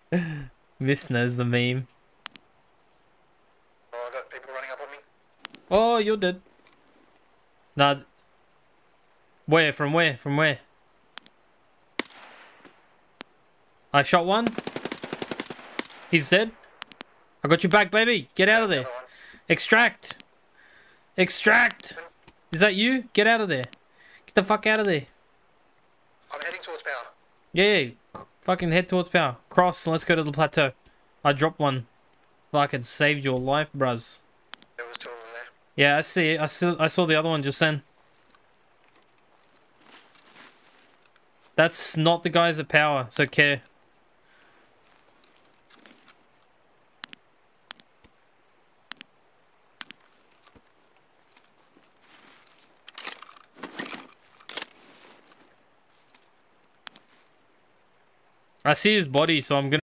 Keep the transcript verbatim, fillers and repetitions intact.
Miss knows the meme. Oh, I got people running up on me. Oh, you're dead. Nah. Where? From where? From where? I shot one. He's dead. I got you back, baby. Get out of The there. other one. Extract. Extract. Is that you? Get out of there. Get the fuck out of there. I'm heading towards power. Yeah, yeah. Fucking head towards power. Cross and let's go to the plateau. I dropped one. Fucking saved your life, bruz. There was two of them there. Yeah, I see it. I saw, I saw the other one just then. That's not the guys at power, so care. I see his body, so I'm gonna